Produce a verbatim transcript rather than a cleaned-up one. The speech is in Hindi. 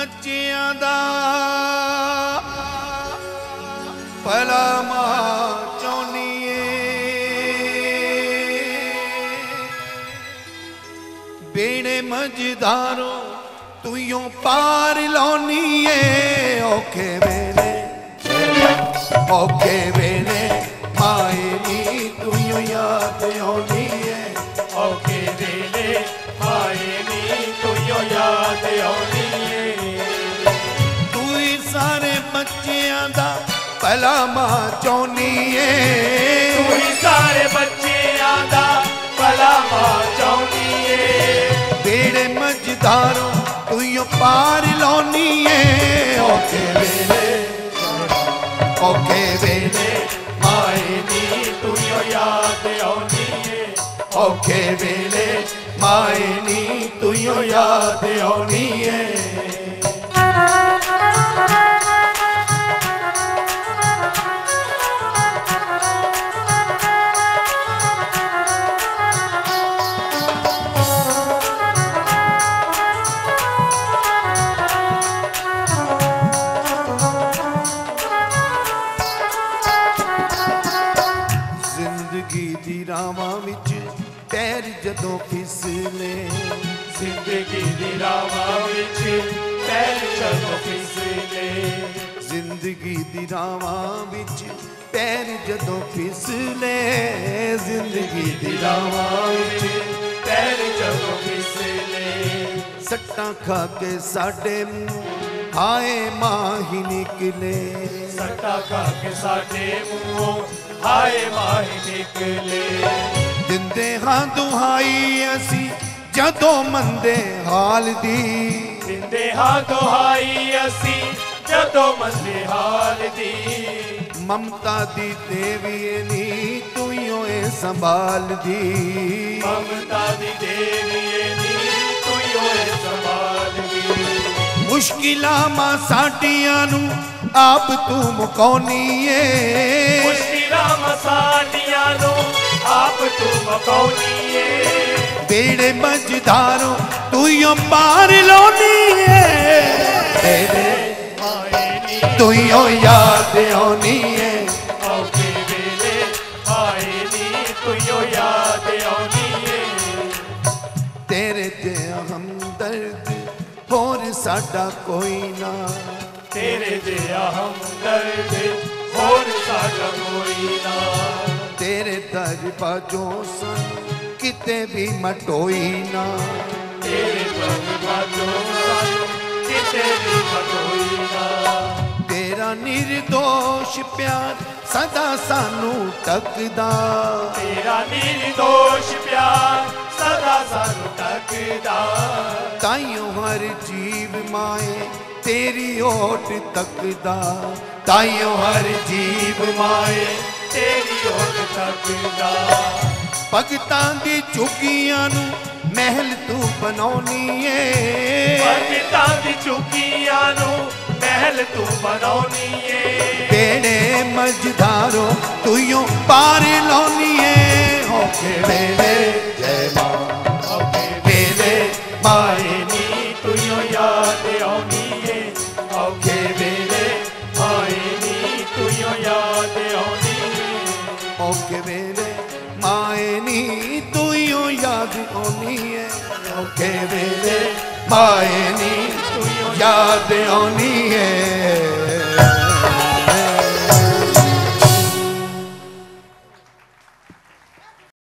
बच्चियां दा भला मां चाहनी बेड़े मझदारों तुयो पार लानी औखे वेले औखे वेले माए नी तुयो याद आनी औखे वेले माए नी तुयो याद आनी तू ही सारे बच्चियां दा भला मां चाहनी तू ही सारे बच्चियां दा भला मां चाहनी बेड़े मझदारों तुयो पार लानी औखे वेले औखे वेले माए नी तुयो याद आनी औखे वेले माए नी तुयो याद आनी पैर जदों फिसले जिंदगी दी रावां विच पैर जदों फिसले जिंदगी दी रावां विच पैर जदों फिसले जिंदगी दी रावां विच पैर जदों फिसले सट्टां खा के साडे मुंह हाय माही निकले सट्टां खा के साडे मुंहों हाय माही निकले दिंदे हाँ दुहाई असी जदों मंदे हाल दी दिंदे हाँ दुहाई असी जदों मंदे हाल दी ममता दी देवी नी तुयो ए संभाल दी ममता दी देवी नी तुयो ए संभाल दी मुश्किलां मां साडियां नू आप तू मुकानी है मुश्किलां मां साडियां नू आप तू मकौनी बेड़े मझदारों तुयो पार लानी है तुयो याद आनी है औखे वेले आए नी तुयो याद आनी तेरे ते हमदर्द होर साडा कोई ना तेरे ते हमदर्द होर साडा कोई ना तेरे दर बाजों सन किते भी मटोई ना तेरे दर बाजों सन किते भी मटोई ना तेरा निर्दोष प्यार सदा सानू टकदा तेरा निर्दोष प्यार सदा सानू टकदा ताइयों हर जीव माए तेरी ओट तकदा ताइयों हर जीव माए तेरी ओट तकदा भगतां दी चुगियां नू महल तू बनौनी है भगतां दी चुगियां नू महल तू बनौनी है बेड़े मझदारों तुयो पार लानी है औखे वेले जय मां औखे वेले माए नी तुयो याद आनी है औखे वेले माए नी तुयो याद आनी औखे वेले माए नी तुयो याद आनी है औखे वेले माए नी तुयो याद आनी